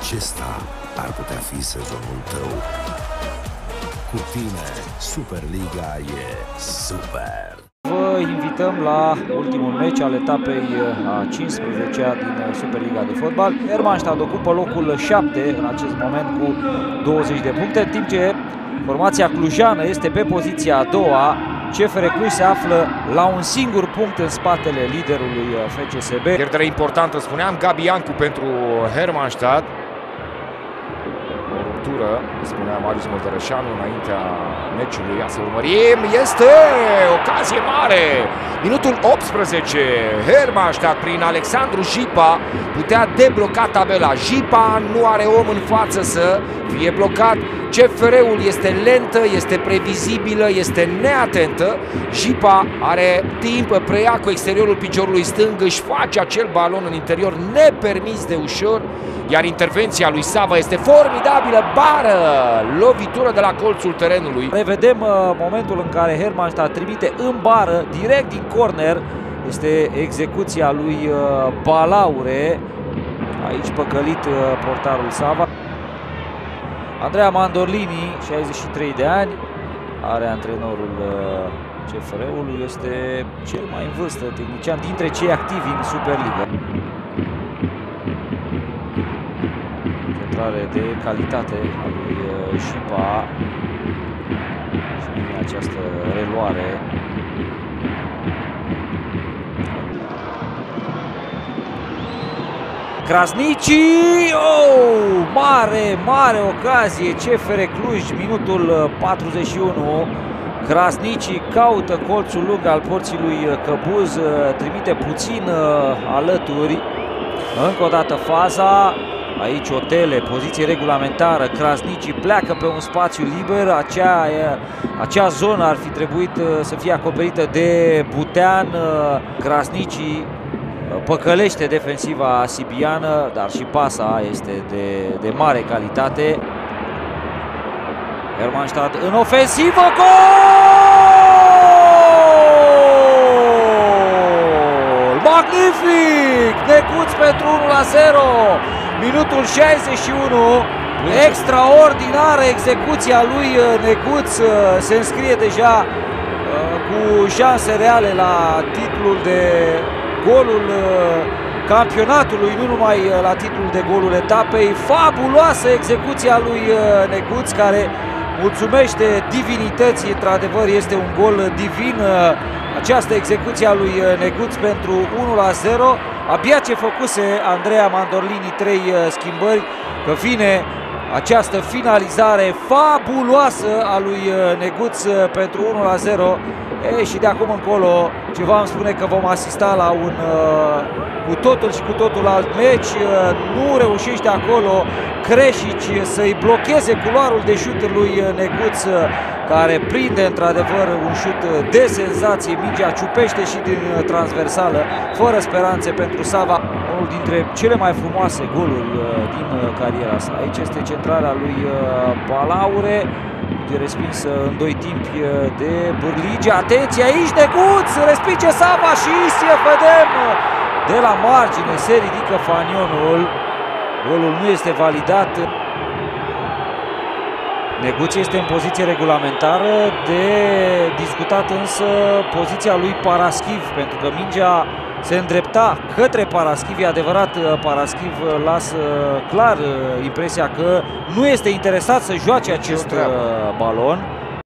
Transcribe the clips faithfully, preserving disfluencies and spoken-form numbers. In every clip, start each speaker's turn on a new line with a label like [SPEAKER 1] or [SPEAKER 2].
[SPEAKER 1] Acesta ar putea fi sezonul tău. Cu tine, Superliga e super!
[SPEAKER 2] Vă invităm la ultimul meci al etapei a cincisprezecea din Superliga de fotbal. Hermannstadt ocupă locul șapte în acest moment cu douăzeci de puncte, în timp ce formația clujană este pe poziția a doua. C F R Cluj se află la un singur punct în spatele liderului F C S B.
[SPEAKER 3] Pierdere importantă, spuneam, Gabi Iancu pentru Hermannstadt. O ruptură, spunea Marius Măldărășanu înaintea meciului. Ia să urmărim, este ocazie mare! Minutul optsprezece, Hermannstadt prin Alexandru Jipa putea debloca tabela. Jipa nu are om în față să fie blocat. C F R-ul este lentă, este previzibilă, este neatentă. Jipa are timp, preia cu exteriorul piciorului stâng, își face acel balon în interior nepermis de ușor. Iar intervenția lui Sava este formidabilă, bară, lovitură de la colțul terenului.
[SPEAKER 2] Revedem uh, momentul în care Hermannstadt trimite în bară, direct din corner. Este execuția lui uh, Balaure. Aici păcălit uh, portarul Sava. Andrea Mandorlini, șaizeci și trei de ani, are antrenorul uh, C F R-ului, este cel mai în vârstă tehnician dintre cei activi în Superliga. Centrare de calitate a lui Jipa și vine această reluare. Krasnici, oh, mare, mare ocazie, C F R Cluj, minutul patruzeci și unu. Krasnici caută colțul lung al porții lui Căbuz, trimite puțin alături. Încă o dată faza. Aici Otele, poziție regulamentară, Krasnici pleacă pe un spațiu liber, acea, acea zonă ar fi trebuit să fie acoperită de Butean. Krasnici păcălește defensiva sibiană, dar și pasa este de, de mare calitate. Hermannstadt în ofensivă, gol! Magnific! Neguț pentru unu la zero! Minutul șaizeci și unu, extraordinară execuția lui Neguț, se înscrie deja cu șanse reale la titlul de golul campionatului, nu numai la titlul de golul etapei. Fabuloasă execuția lui Neguț, care mulțumește divinității, într-adevăr este un gol divin această execuție a lui Neguț pentru unu la zero. Abia ce făcuse Andrea Mandorlini trei schimbări, că vine această finalizare fabuloasă a lui Neguț pentru unu la zero. E, și de acum încolo ceva îmi spune că vom asista la un uh, cu totul și cu totul alt meci. Uh, nu reușește acolo Krešić să-i blocheze culoarul de șut lui Neguț, uh, care prinde într-adevăr un șut de senzație. Mingea ciupește și din uh, transversală, fără speranțe pentru Sava. Unul dintre cele mai frumoase goluri uh, din uh, cariera sa. Aici este centrarea lui uh, Balaure. De respins în doi timpi de Bârlige. Atenție aici, Neguț respinge Sava și se vedem de la margine se ridică fanionul. Golul nu este validat. Neguț este în poziție regulamentară, de discutat însă poziția lui Paraschiv, pentru că mingea se îndrepta către Paraschiv. E adevărat, Paraschiv lasă clar impresia că nu este interesat să joace acest balon.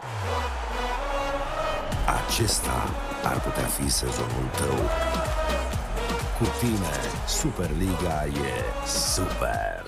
[SPEAKER 1] Acesta ar putea fi sezonul tău. Cu tine, Superliga e super!